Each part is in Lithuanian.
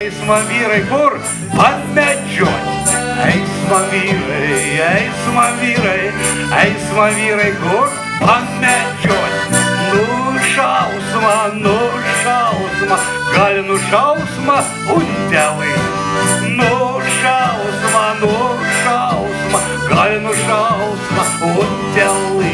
Eismo vyrai kur atmedžiot. Eismo vyrai kur atmedžiot. Nušausma, gali nušausma untelai. Nušausma, gali nušausma untelai.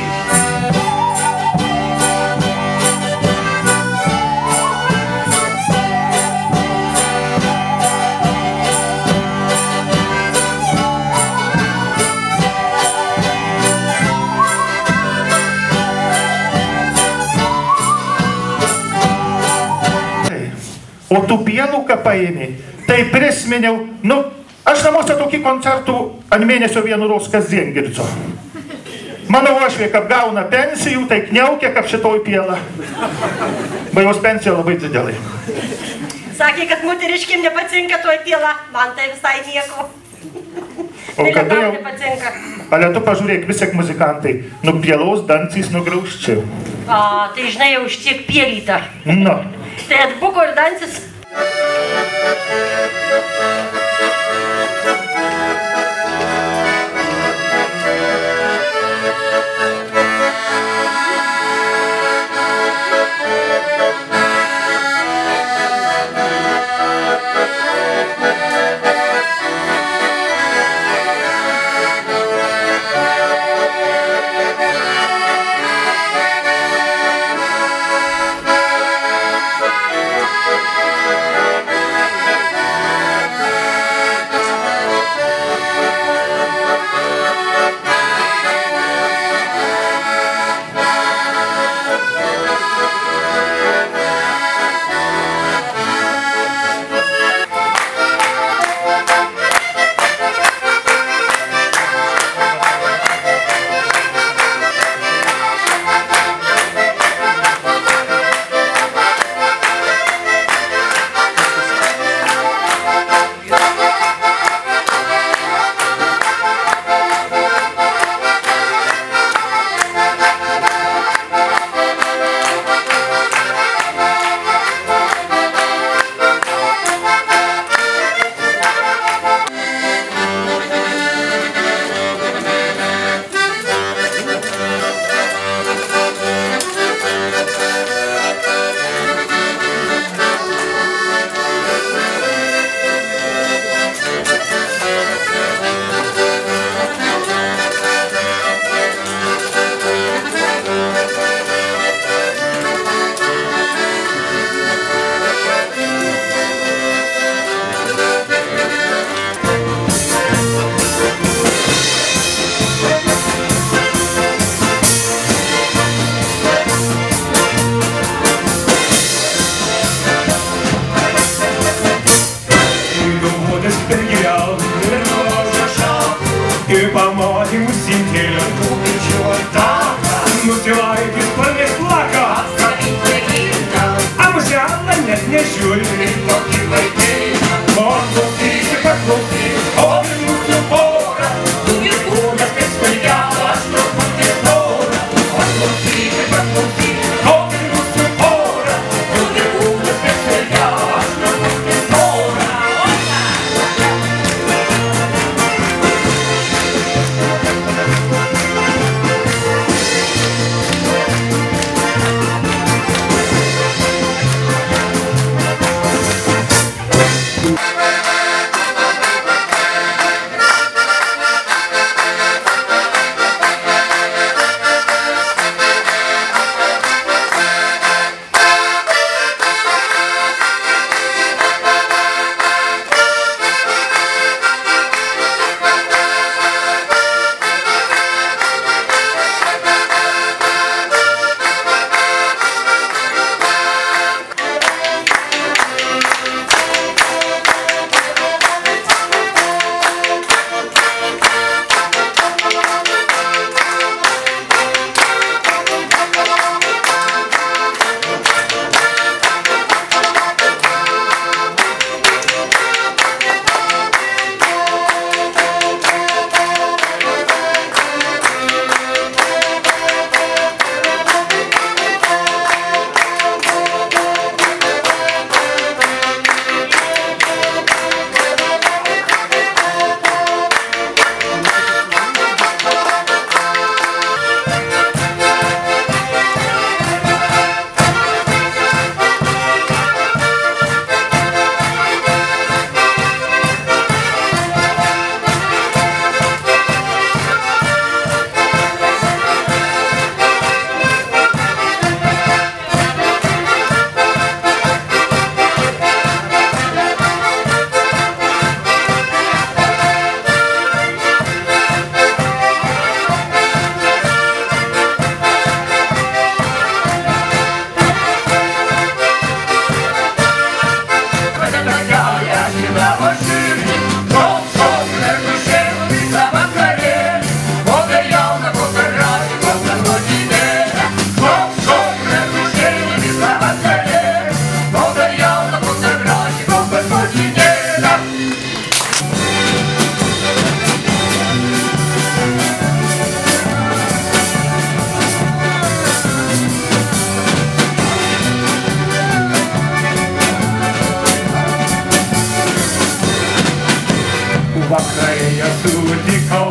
O tų pienuką paėmė, tai prisiminiau, aš namuose tokį koncertų ant mėnesio vienu ros kasdien girdžiu. Mano uošvė, kaip gauna pensijų, tai kniaukia, kaip šitoj piela. Bet jos pensija labai didelė. Sakė, kad moteriškim nepatinka toj piela, man tai visai nieko. O kada jau... Ale tu pažiūrėk, visiek muzikantai, pielos dancys nugraužčiau. Tai žinai, jau tiek pielyta. Nu. Tai atbuko ir dancis. Vakare sutikau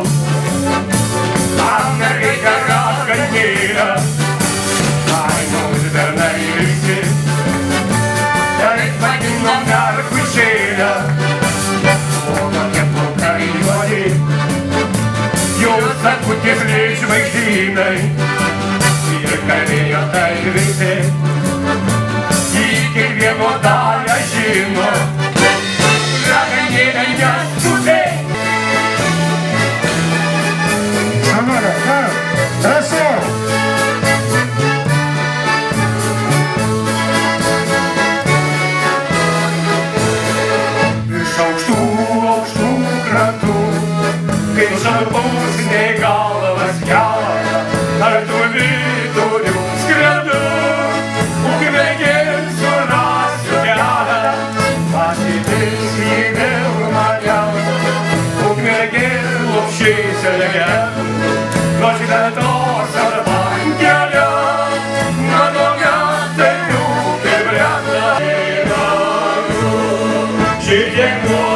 mergaitę raganėlę Aimaus bernai visi Taip vadinom mergužėlę O tokie plaukai juodi Jos akutės žvaigždynai Ir kalbėjo tai visi Į kiekvieno dalę žino Raganėlę neskubė Iš aukštų kratų, kaip žarbus nei galvas kelia, kartu vidurių skrendu, ukmergėn surasiu kelią, pasitis į vėl mane, ukmergėn lopšys legend. Nors šventos arba kelio, mano metai jau kaip brenda. Šiek tiek